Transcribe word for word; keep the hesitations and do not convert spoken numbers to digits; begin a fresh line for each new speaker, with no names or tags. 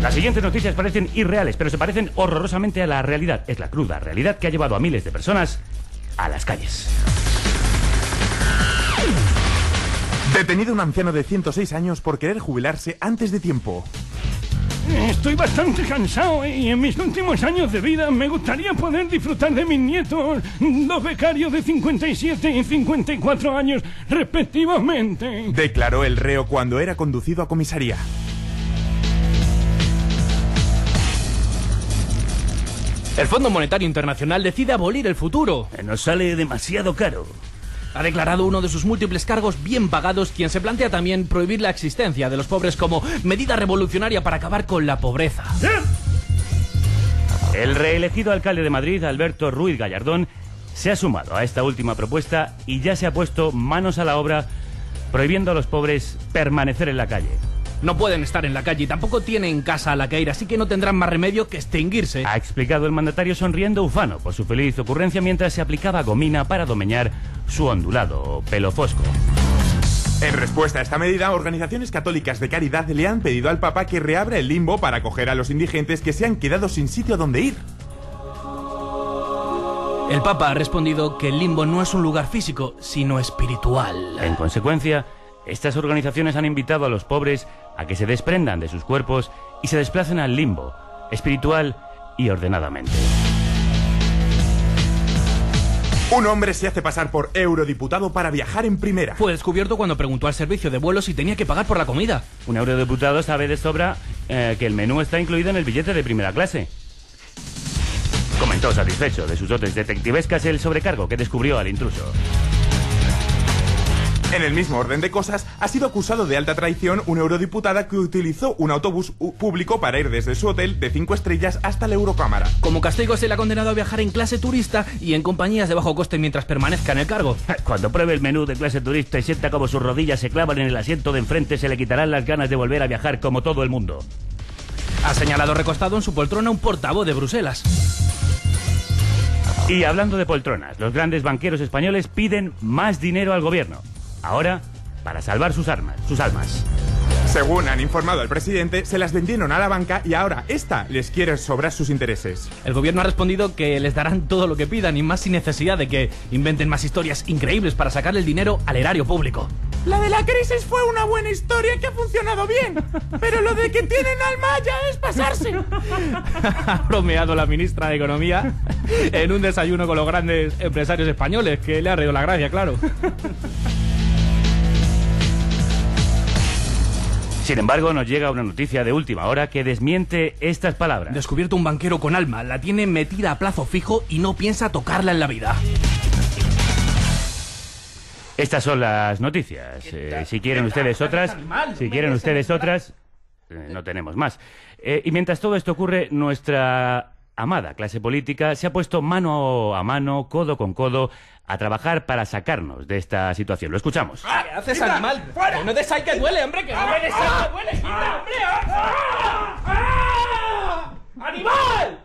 Las siguientes noticias parecen irreales, pero se parecen horrorosamente a la realidad. Es la cruda realidad que ha llevado a miles de personas a las calles.
Detenido un anciano de ciento seis años por querer jubilarse antes de tiempo.
Estoy bastante cansado y en mis últimos años de vida me gustaría poder disfrutar de mis nietos, dos becarios de cincuenta y siete y cincuenta y cuatro años respectivamente.
Declaró el reo cuando era conducido a comisaría.
El Fondo Monetario Internacional decide abolir el futuro.
Nos sale demasiado caro.
Ha declarado uno de sus múltiples cargos bien pagados, quien se plantea también prohibir la existencia de los pobres como medida revolucionaria para acabar con la pobreza.
El reelegido alcalde de Madrid, Alberto Ruiz Gallardón, se ha sumado a esta última propuesta y ya se ha puesto manos a la obra prohibiendo a los pobres permanecer en la calle.
No pueden estar en la calle y tampoco tienen casa a la que ir, así que no tendrán más remedio que extinguirse.
Ha explicado el mandatario sonriendo ufano por su feliz ocurrencia mientras se aplicaba gomina para domeñar su ondulado pelo fosco.
En respuesta a esta medida, organizaciones católicas de caridad le han pedido al Papa que reabra el limbo para acoger a los indigentes que se han quedado sin sitio donde ir.
El Papa ha respondido que el limbo no es un lugar físico, sino espiritual.
En consecuencia, estas organizaciones han invitado a los pobres a que se desprendan de sus cuerpos y se desplacen al limbo, espiritual y ordenadamente.
Un hombre se hace pasar por eurodiputado para viajar en primera.
Fue descubierto cuando preguntó al servicio de vuelos si tenía que pagar por la comida.
Un eurodiputado sabe de sobra eh, que el menú está incluido en el billete de primera clase. Comentó satisfecho de sus dotes detectivescas el sobrecargo que descubrió al intruso.
En el mismo orden de cosas, ha sido acusado de alta traición una eurodiputada que utilizó un autobús público para ir desde su hotel de cinco estrellas hasta la Eurocámara.
Como castigo se le ha condenado a viajar en clase turista y en compañías de bajo coste mientras permanezca en el cargo.
Cuando pruebe el menú de clase turista y sienta como sus rodillas se clavan en el asiento de enfrente, se le quitarán las ganas de volver a viajar como todo el mundo.
Ha señalado recostado en su poltrona un portavoz de Bruselas.
Y hablando de poltronas, los grandes banqueros españoles piden más dinero al gobierno. Ahora, para salvar sus armas, sus almas.
Según han informado al presidente, se las vendieron a la banca y ahora esta les quiere sobrar sus intereses.
El gobierno ha respondido que les darán todo lo que pidan y más sin necesidad de que inventen más historias increíbles para sacarle el dinero al erario público.
La de la crisis fue una buena historia que ha funcionado bien, pero lo de que tienen alma ya es pasarse.
Ha bromeado la ministra de Economía en un desayuno con los grandes empresarios españoles, que le ha reído la gracia, claro.
Sin embargo, nos llega una noticia de última hora que desmiente estas palabras.
Descubierto un banquero con alma, la tiene metida a plazo fijo y no piensa tocarla en la vida.
Estas son las noticias. Eh, si quieren ustedes otras, si quieren ustedes otras, eh, no tenemos más. Eh, y mientras todo esto ocurre, nuestra amada clase política se ha puesto mano a mano, codo con codo, a trabajar para sacarnos de esta situación. Lo escuchamos.
¿Qué haces, animal? ¡Fuera! ¡No des ahí que duele, hombre! ¡Que no me des ahí que duele! ¡Quita, hombre! ¡Ah! ¡Ah! ¡Animal!